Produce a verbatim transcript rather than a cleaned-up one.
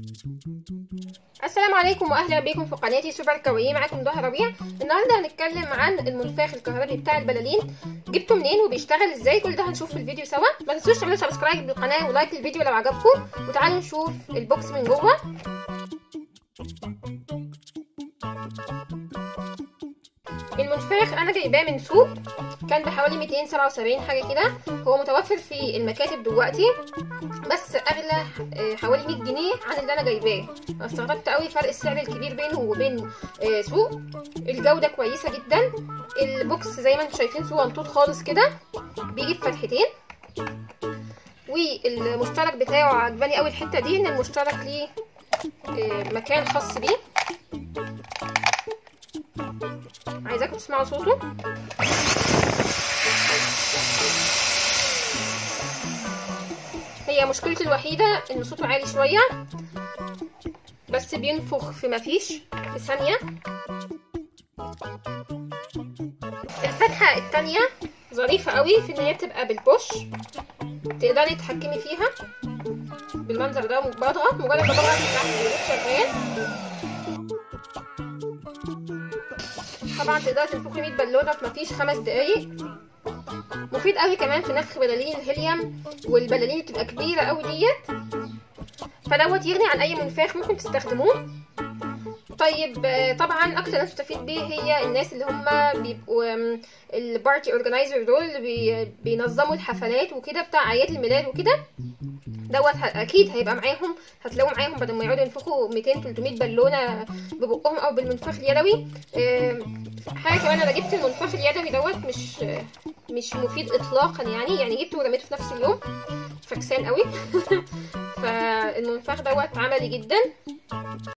السلام عليكم واهلا بكم في قناتي سوبر كوي. معاكم ضهى ربيع. النهارده هنتكلم عن المنفاخ الكهربي بتاع البلالين، جبته منين وبيشتغل ازاي، كل ده هنشوف في الفيديو سوا. ما تنسوش تعملوا سبسكرايب للقناه ولايك للفيديو لو عجبكم، وتعالوا نشوف البوكس من جوه. المنفاخ انا جايباه من سوق، كان بحوالي مئتين وسبعة وسبعين حاجه كده. هو متوفر في المكاتب دلوقتي بس اغلى حوالي مية جنيه عن اللي انا جايباه. استغربت قوي فرق السعر الكبير بينه وبين سوق. الجوده كويسه جدا. البوكس زي ما انتم شايفين صغنطوط خالص كده، بيجي بفتحتين، والمشترك بتاعه عجباني قوي الحته دي، ان المشترك ليه مكان خاص بيه. عايزاكم تسمعوا صوته. هي مشكلتي الوحيده ان صوته عالي شويه، بس بينفخ في مفيش في ثانيه. الفتحه التانية ظريفه قوي في ان هي بتبقى بالبوش، تقدري تتحكمي فيها بالمنظر ده. بضغط، مجرد ما بضغط شغال. طبعا تقدري تنفخي مية بالونه في مفيش خمس دقايق. مفيد قوي كمان في نفخ بلالين الهيليوم والبلالين اللي بتبقى كبيره قوي ديت، فدوت يغني عن اي منفاخ ممكن تستخدموه. طيب طبعا اكتر ناس تستفيد بيه هي الناس اللي هم بيبقوا البارتي اورجنايزر، دول اللي بينظموا الحفلات وكده بتاع اعياد الميلاد وكده. دوت اكيد هيبقى معاهم، هتلاقوا معاهم بدل ما يقعدوا ينفخوا مئتين تلتمية بالونه ببقهم او بالمنفاخ اليدوي. حاجه كمان، انا جبت المنفاخ اليدوي دوت مش مش مفيد اطلاقا، يعني يعني جبته ورميته في نفس اليوم، فكسان قوي. فالمنفاخ دوت عملي جدا.